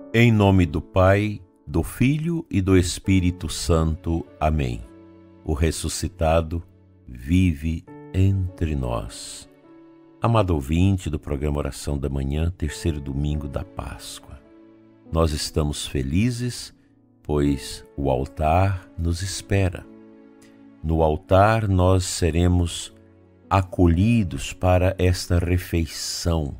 Em nome do Pai, do Filho e do Espírito Santo. Amém. O ressuscitado vive entre nós. Amado ouvinte do programa Oração da Manhã, terceiro domingo da Páscoa. Nós estamos felizes, pois o altar nos espera. No altar nós seremos acolhidos para esta refeição,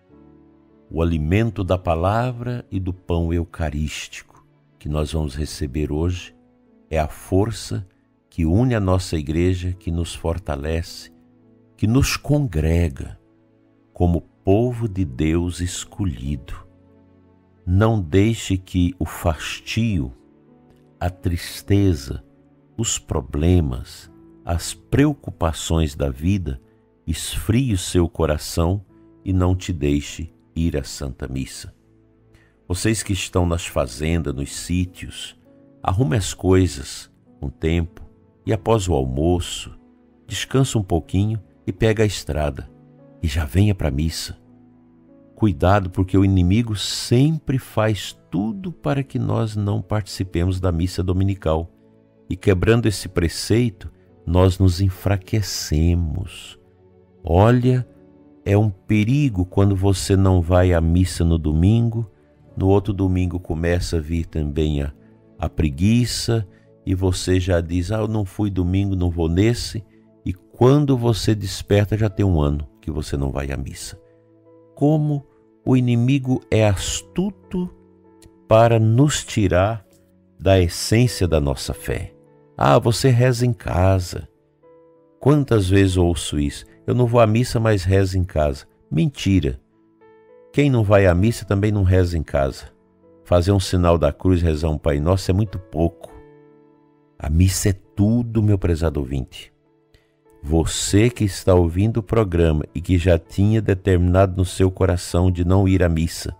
o alimento da palavra e do pão eucarístico que nós vamos receber hoje é a força que une a nossa igreja, que nos fortalece, que nos congrega como povo de Deus escolhido. Não deixe que o fastio, a tristeza, os problemas, as preocupações da vida esfrie o seu coração e não te deixe ir à Santa Missa. Vocês que estão nas fazendas, nos sítios, arrume as coisas um tempo e após o almoço, descansa um pouquinho e pega a estrada e já venha para a missa. Cuidado, porque o inimigo sempre faz tudo para que nós não participemos da missa dominical. E quebrando esse preceito, nós nos enfraquecemos. Olha, é um perigo quando você não vai à missa no domingo, no outro domingo começa a vir também a preguiça e você já diz, eu não fui domingo, não vou nesse, e quando você desperta já tem um ano que você não vai à missa. Como o inimigo é astuto para nos tirar da essência da nossa fé. Você reza em casa. Quantas vezes ouço isso? Eu não vou à missa, mas rezo em casa. Mentira! Quem não vai à missa também não reza em casa. Fazer um sinal da cruz, rezar um Pai Nosso é muito pouco. A missa é tudo, meu prezado ouvinte. Você que está ouvindo o programa e que já tinha determinado no seu coração de não ir à missa,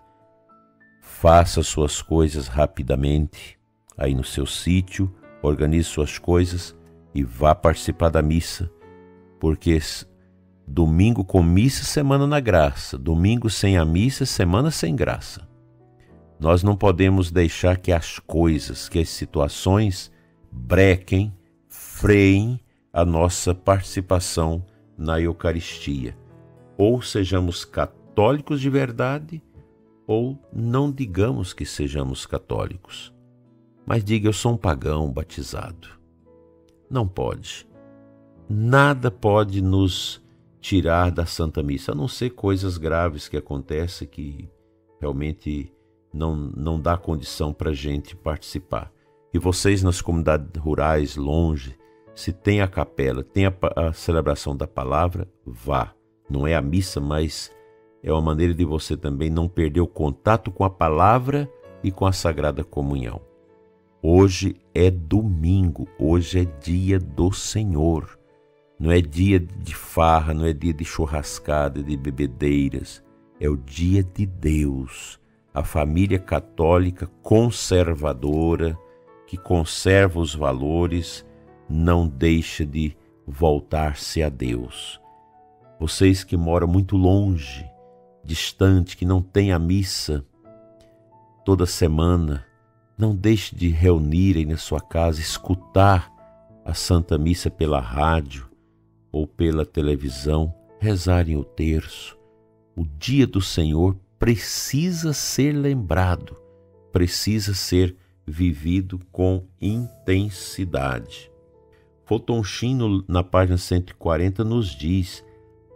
faça suas coisas rapidamente, aí no seu sítio, organize suas coisas e vá participar da missa, porque domingo com missa, semana na graça. Domingo sem a missa, semana sem graça. Nós não podemos deixar que as coisas, que as situações brequem, freiem a nossa participação na Eucaristia. Ou sejamos católicos de verdade, ou não digamos que sejamos católicos. Mas diga, eu sou um pagão batizado. Não pode. Nada pode nos tirar da Santa Missa, a não ser coisas graves que acontecem que realmente não dá condição para a gente participar. E vocês nas comunidades rurais, longe, se tem a capela, tem a celebração da palavra, vá. Não é a missa, mas é uma maneira de você também não perder o contato com a palavra e com a Sagrada Comunhão. Hoje é domingo, hoje é dia do Senhor. Não é dia de farra, não é dia de churrascada, de bebedeiras. É o dia de Deus. A família católica conservadora, que conserva os valores, não deixa de voltar-se a Deus. Vocês que moram muito longe, distante, que não têm a missa toda semana, não deixe de reunirem na sua casa, escutar a Santa Missa pela rádio ou pela televisão, rezarem o terço. O dia do Senhor precisa ser lembrado, precisa ser vivido com intensidade. Fotonchino, na página 140, nos diz: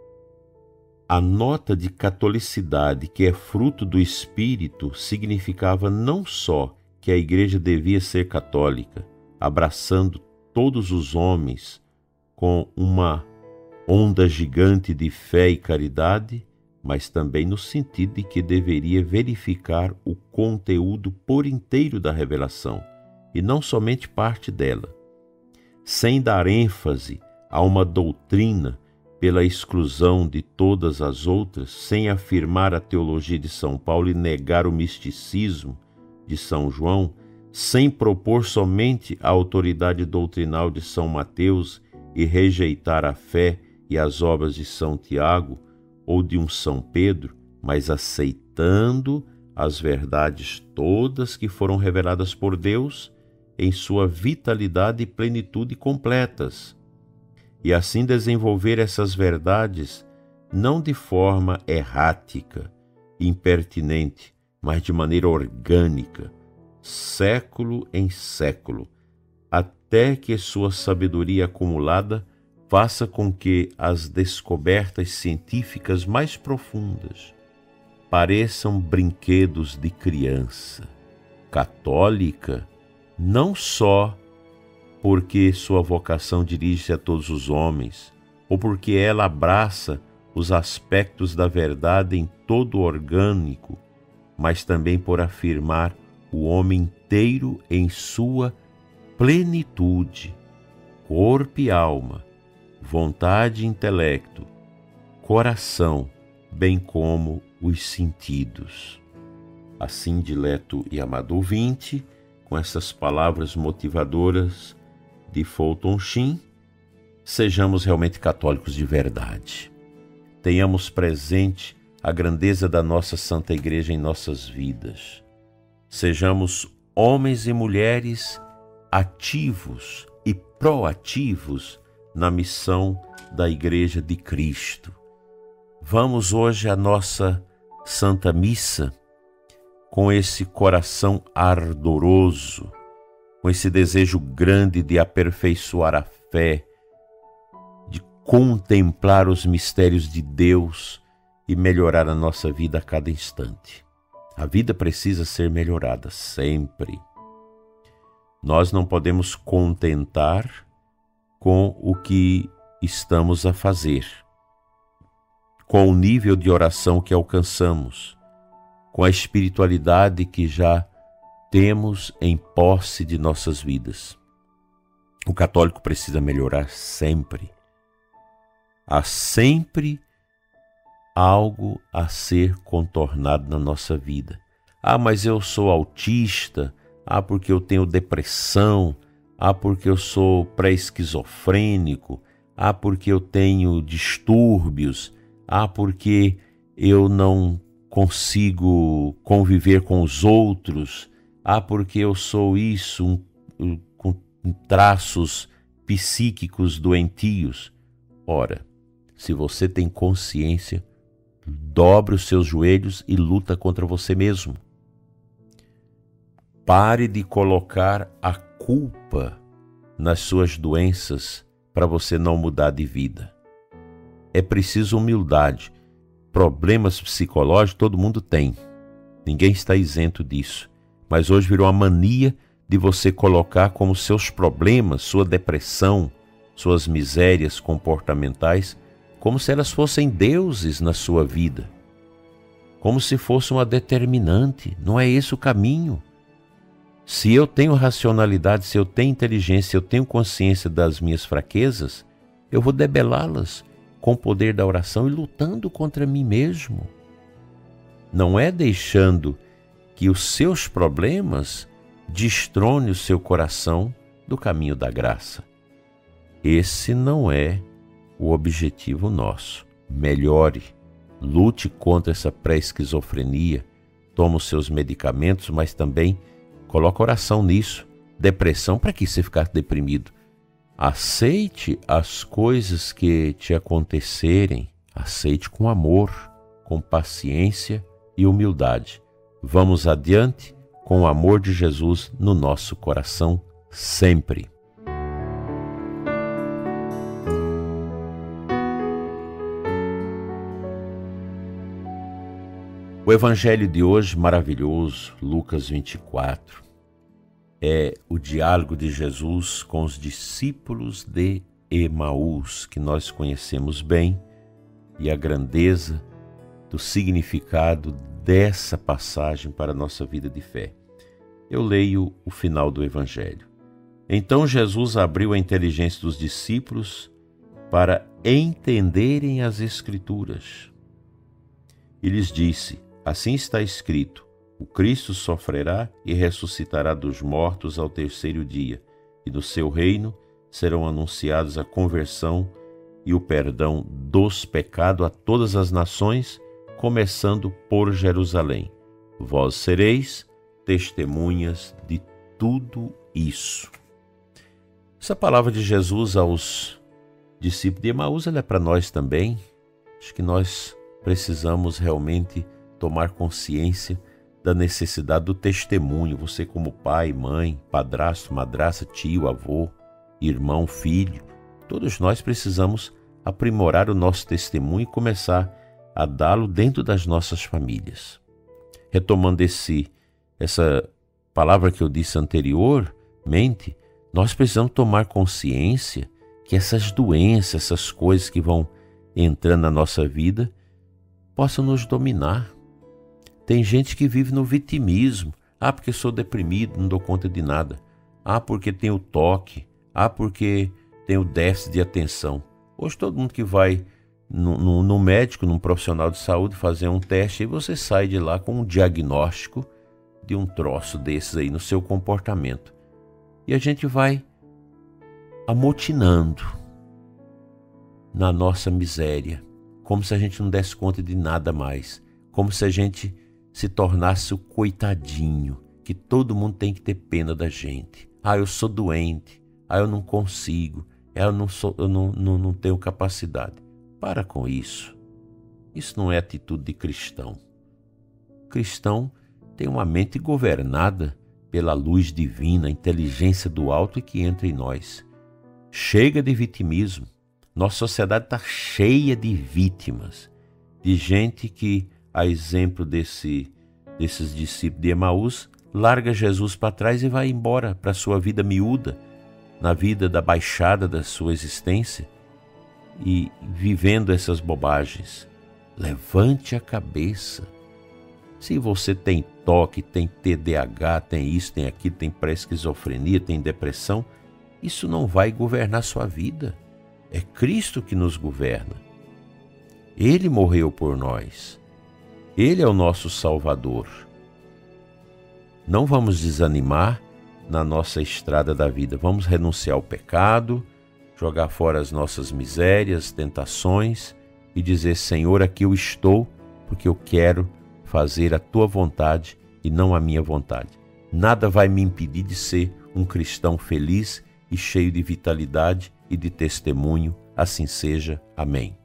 a nota de catolicidade, que é fruto do Espírito, significava não só que a Igreja devia ser católica, abraçando todos os homens com uma onda gigante de fé e caridade, mas também no sentido de que deveria verificar o conteúdo por inteiro da revelação, e não somente parte dela, sem dar ênfase a uma doutrina pela exclusão de todas as outras, sem afirmar a teologia de São Paulo e negar o misticismo de São João, sem propor somente a autoridade doutrinal de São Mateus e rejeitar a fé e as obras de São Tiago ou de um São Pedro, mas aceitando as verdades todas que foram reveladas por Deus em sua vitalidade e plenitude completas, e assim desenvolver essas verdades não de forma errática, impertinente, mas de maneira orgânica, século em século, até que sua sabedoria acumulada faça com que as descobertas científicas mais profundas pareçam brinquedos de criança. Católica, não só porque sua vocação dirige-se a todos os homens, ou porque ela abraça os aspectos da verdade em todo o orgânico, mas também por afirmar o homem inteiro em sua plenitude, corpo e alma, vontade e intelecto, coração, bem como os sentidos. Assim, dileto e amado ouvinte, com essas palavras motivadoras de Fulton Sheen, sejamos realmente católicos de verdade. Tenhamos presente a grandeza da nossa Santa Igreja em nossas vidas. Sejamos homens e mulheres ativos e proativos na missão da Igreja de Cristo. Vamos hoje à nossa Santa Missa com esse coração ardoroso, com esse desejo grande de aperfeiçoar a fé, de contemplar os mistérios de Deus e melhorar a nossa vida a cada instante. A vida precisa ser melhorada sempre. Nós não podemos contentar com o que estamos a fazer, com o nível de oração que alcançamos, com a espiritualidade que já temos em posse de nossas vidas. O católico precisa melhorar sempre. Há sempre algo a ser contornado na nossa vida. Mas eu sou autista, porque eu tenho depressão, porque eu sou pré-esquizofrênico, porque eu tenho distúrbios, porque eu não consigo conviver com os outros, porque eu sou isso, com traços psíquicos doentios. Ora, se você tem consciência, dobre os seus joelhos e luta contra você mesmo. Pare de colocar a culpa nas suas doenças para você não mudar de vida. É preciso humildade. Problemas psicológicos todo mundo tem. Ninguém está isento disso. Mas hoje virou a mania de você colocar como seus problemas, sua depressão, suas misérias comportamentais, como se elas fossem deuses na sua vida. Como se fosse uma determinante. Não é esse o caminho. Se eu tenho racionalidade, se eu tenho inteligência, se eu tenho consciência das minhas fraquezas, eu vou debelá-las com o poder da oração e lutando contra mim mesmo. Não é deixando que os seus problemas destronem o seu coração do caminho da graça. Esse não é o objetivo nosso. Melhore, lute contra essa pré-esquizofrenia, toma os seus medicamentos, mas também coloca oração nisso. Depressão, para que você ficar deprimido? Aceite as coisas que te acontecerem, aceite com amor, com paciência e humildade. Vamos adiante com o amor de Jesus no nosso coração sempre. O evangelho de hoje, maravilhoso, Lucas 24, é o diálogo de Jesus com os discípulos de Emaús, que nós conhecemos bem, e a grandeza do significado dessa passagem para a nossa vida de fé. Eu leio o final do evangelho. Então Jesus abriu a inteligência dos discípulos para entenderem as Escrituras. E lhes disse: assim está escrito, o Cristo sofrerá e ressuscitará dos mortos ao terceiro dia, e no seu reino serão anunciados a conversão e o perdão dos pecados a todas as nações, começando por Jerusalém. vós sereis testemunhas de tudo isso. Essa palavra de Jesus aos discípulos de Emaús, ela é para nós também. Acho que nós precisamos realmente tomar consciência da necessidade do testemunho. Você como pai, mãe, padrasto, madrasta, tio, avô, irmão, filho, todos nós precisamos aprimorar o nosso testemunho e começar a dá-lo dentro das nossas famílias. Retomando essa palavra que eu disse anteriormente, nós precisamos tomar consciência que essas doenças, essas coisas que vão entrando na nossa vida, possam nos dominar. Tem gente que vive no vitimismo. Porque sou deprimido, não dou conta de nada. Porque tenho toque. Porque tenho déficit de atenção. Hoje todo mundo que vai no médico, num profissional de saúde, fazer um teste, aí você sai de lá com um diagnóstico de um troço desses aí no seu comportamento. E a gente vai amotinando na nossa miséria, como se a gente não desse conta de nada mais, como se a gente se tornasse o coitadinho, que todo mundo tem que ter pena da gente. Eu sou doente, eu não consigo, eu não tenho capacidade. Para com isso. Isso não é atitude de cristão. O cristão tem uma mente governada pela luz divina, a inteligência do alto que entra em nós. Chega de vitimismo. Nossa sociedade está cheia de vítimas, de gente que, a exemplo desses discípulos de Emaús, larga Jesus para trás e vai embora para a sua vida miúda, na vida da baixada da sua existência, e vivendo essas bobagens. Levante a cabeça. Se você tem toque, tem TDAH, tem isso, tem aquilo, tem pré-esquizofrenia, tem depressão, isso não vai governar sua vida. É Cristo que nos governa. Ele morreu por nós. Ele é o nosso Salvador. Não vamos desanimar na nossa estrada da vida. Vamos renunciar ao pecado, jogar fora as nossas misérias, tentações e dizer: Senhor, aqui eu estou porque eu quero fazer a Tua vontade e não a minha vontade. Nada vai me impedir de ser um cristão feliz e cheio de vitalidade e de testemunho. Assim seja. Amém.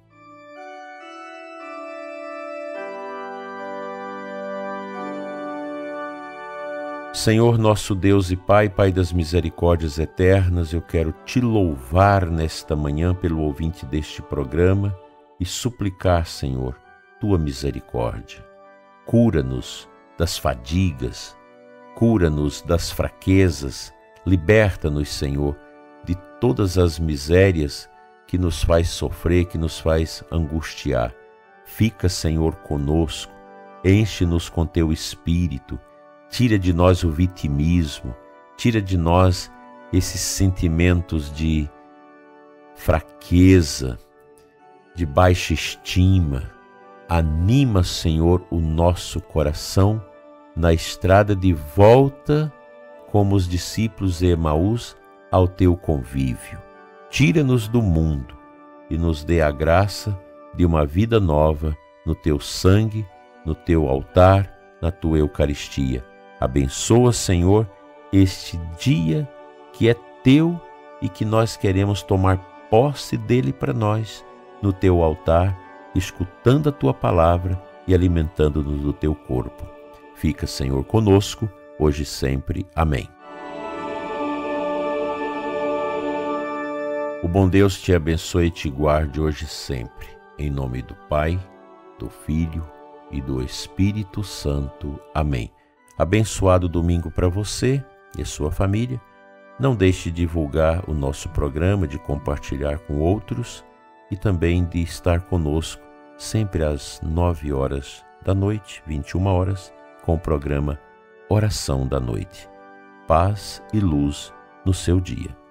Senhor nosso Deus e Pai, Pai das misericórdias eternas, eu quero Te louvar nesta manhã pelo ouvinte deste programa e suplicar, Senhor, Tua misericórdia. Cura-nos das fadigas, cura-nos das fraquezas, liberta-nos, Senhor, de todas as misérias que nos faz sofrer, que nos faz angustiar. Fica, Senhor, conosco, enche-nos com Teu Espírito, tira de nós o vitimismo, tira de nós esses sentimentos de fraqueza, de baixa estima. Anima, Senhor, o nosso coração na estrada de volta, como os discípulos de Emaús, ao Teu convívio. Tira-nos do mundo e nos dê a graça de uma vida nova no Teu sangue, no Teu altar, na Tua Eucaristia. Abençoa, Senhor, este dia que é Teu e que nós queremos tomar posse dele para nós, no Teu altar, escutando a Tua palavra e alimentando-nos do Teu corpo. Fica, Senhor, conosco, hoje e sempre. Amém. O bom Deus te abençoe e te guarde hoje e sempre. Em nome do Pai, do Filho e do Espírito Santo. Amém. Abençoado domingo para você e a sua família. Não deixe de divulgar o nosso programa, de compartilhar com outros e também de estar conosco sempre às 9 horas da noite, 21 horas, com o programa Oração da Noite. Paz e luz no seu dia.